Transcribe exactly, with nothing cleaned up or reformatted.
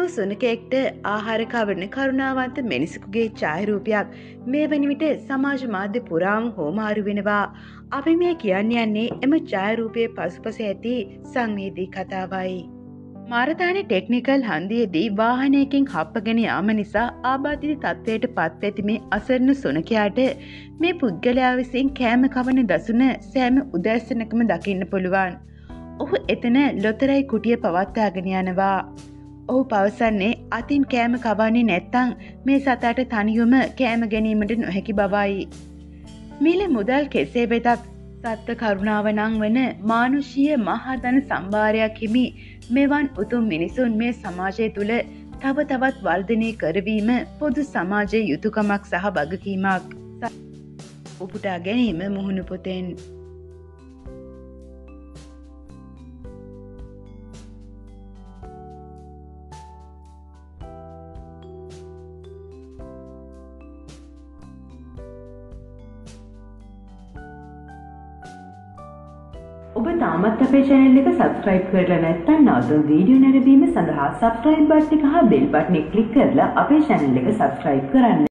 වූ සුනකයෙක්ට ආහාර කවරන කරුණාවන්ත මිනිසෙකුගේ ඡායාරූපයක් මේ වන විට සමාජ මාධ්‍ය පුරාම හෝමාරු වෙනවා. අපි මේ කියන්න යන්නේ එම ඡායාරූපයේ පසුපස ඇති සංවේදී කතාවයි. මාරතාන ටෙක්නිකල් හන්දියේදී වාහනයකින් හප්පගෙන යාම නිසා ආබාධිත තත්ත්වයට පත් වෙති මේ අසරණ සුනකයාට මේ පුද්ගලයා විසින් කෑම කවන දසුන සෑම උදෑසනකම දකින්න පුළුවන්. ඔහු එතන ලොතරැයි කුටිය පවත්වාගෙන යනවා. ඔහු පවසන්නේ අතින් කෑම කවන්නේ නැත්තම් මේ සතාට තනියම කෑම ගැනීමට නොහැකි බවයි. මිල මුදල් කෙසේ වෙතත් සත්ත්ව කරුණාව නම් වන මානුෂීය මහා ධන සම්භාරයක් හිමි මෙවන් උතුම් මිනිසුන් මේ සමාජය තුළ තව තවත් වර්ධනය කරවීම පොදු සමාජයේ යුතුයකමක් සහ වගකීමක්. උපුටා ගැනීම මුහුණු පොතෙන්. ඔබ තාමත් අපේ channel එක subscribe කරලා නැත්නම් නවතුම් වීඩියෝ නැරඹීම සඳහා subscribe බටන් එක හා bell බටන් එක click කරලා අපේ channel එක subscribe කරන්න.